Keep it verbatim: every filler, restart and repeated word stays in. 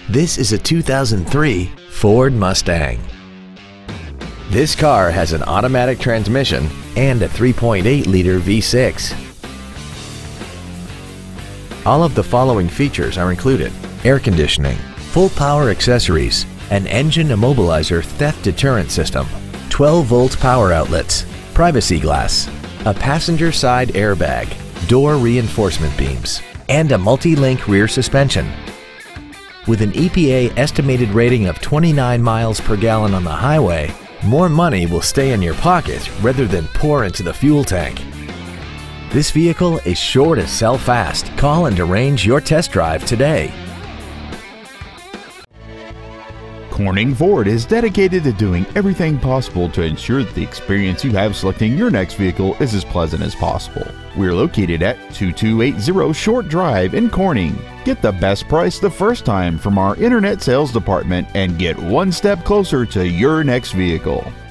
This is a two thousand three Ford Mustang. This car has an automatic transmission and a three point eight liter V six. All of the following features are included: air conditioning, full power accessories, an engine immobilizer theft deterrent system, twelve volt power outlets, privacy glass, a passenger side airbag, door reinforcement beams, and a multi-link rear suspension. With an E P A estimated rating of twenty-nine miles per gallon on the highway, more money will stay in your pocket rather than pour into the fuel tank. This vehicle is sure to sell fast. Call and arrange your test drive today. Corning Ford is dedicated to doing everything possible to ensure that the experience you have selecting your next vehicle is as pleasant as possible. We're located at two two eight zero Short Drive in Corning. Get the best price the first time from our internet sales department and get one step closer to your next vehicle.